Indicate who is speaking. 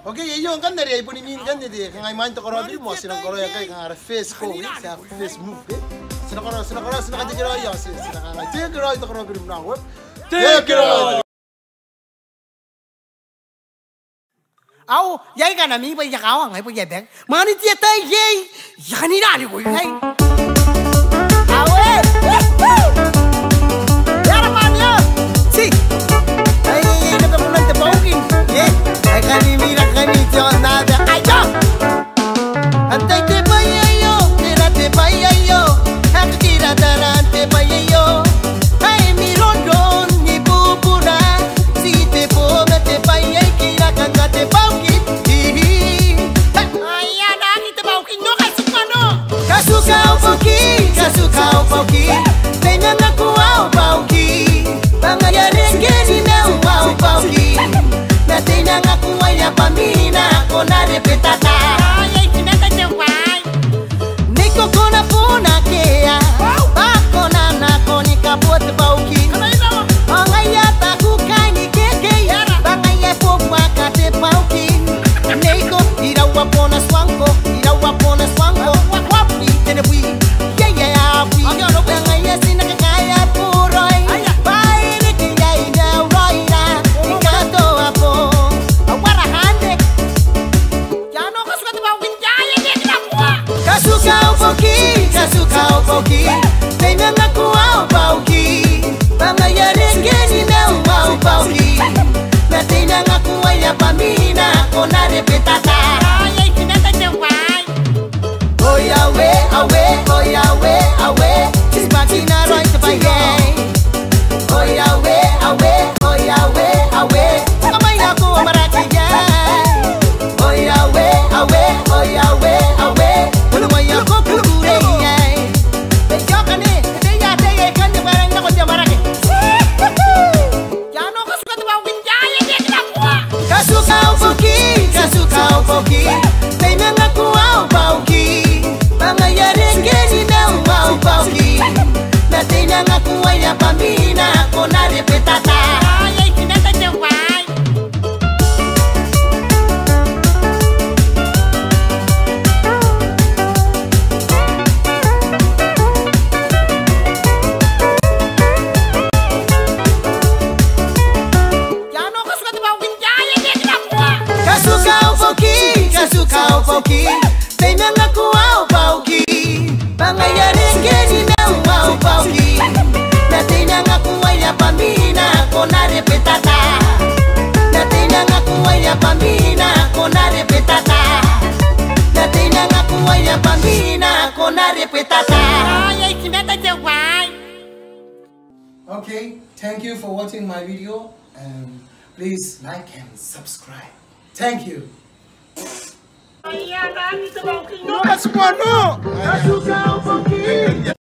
Speaker 1: Oke, yung kan dari ibu ni kan jadi kangai main to koro diri mo sinang koro ya kai kangai face ko sa face move sinang koro sinang jadi koro ya sinang kangai te koro to koro diri na web te koro
Speaker 2: au yai kana mi bai ya kawa ngai bai ya bek mani tie tai yai yani na ni ko yai awe yara mania si ai na pe punan te baukin ye ai kani mira kani te nada ai ja antai te bai yo te bai yo hak kira daran te bai yo ai mi rondon ni pupura si te po me te bai ai kira kanga te baukin ai ana ni te baukin no kasukano kasukau pauki tenang aku au pauki bangaya rengeni meu au pauki na tenang aku waya pamina kona repetata ai kinata jawai niko kona puna kea akona na koni kapot pauki angaya taku kai ni keke bangaya popwa kate pauki niko irawa pona swango wapi tenebui kasukau pauki tenang aku au pauki bangaya rengeni meu au pauki na tenang aku waya pamina kona repetata ai kinata jawai oyawe awe sismakina roi tepaye oyawe kamai aku marakiya oyawe ulumaya ko kure jokane te ya te kan de barang na ko jamarake jano kasuka te bawin jaya de krakwa kasukau pauki tenang aku au pauki bangaya rengeni meu au pauki na tenang aku waya pamina kona repetata ai kinata jawai kasukau pauki tenang aku au pauki bangaya rengeni meu au pauki na tenang aku waya pamina kona repetata na tenang aku waya pamina kona repetata na tenang aku waya pamina kona repetata ai kinata jawai.
Speaker 1: Okay, thank you for watching my video and please like and subscribe. Thank you.
Speaker 2: Ai ana ni te baukin no
Speaker 1: Kasukau pauki